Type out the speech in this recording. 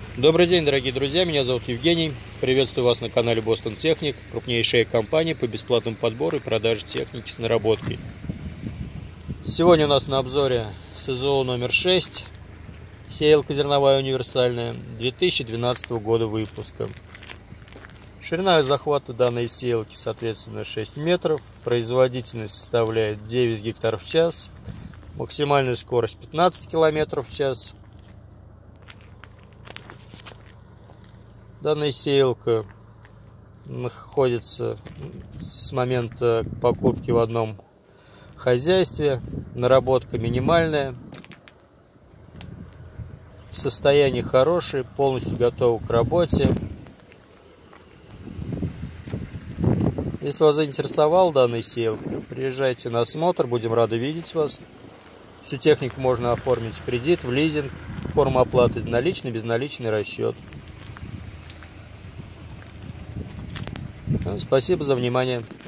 Добрый день, дорогие друзья, меня зовут Евгений. Приветствую вас на канале Boston Technic, крупнейшая компания по бесплатному подбору и продаже техники с наработкой. Сегодня у нас на обзоре СЗО номер 6, сеялка зерновая универсальная, 2012 года выпуска. Ширина захвата данной сеялки, соответственно, 6 метров, производительность составляет 9 гектаров в час, максимальную скорость 15 км в час. Данная сеялка находится с момента покупки в одном хозяйстве. Наработка минимальная. Состояние хорошее, полностью готово к работе. Если вас заинтересовала данная сеялка, приезжайте на осмотр, будем рады видеть вас. Всю технику можно оформить в кредит, в лизинг, форма оплаты наличный, безналичный расчет. Спасибо за внимание.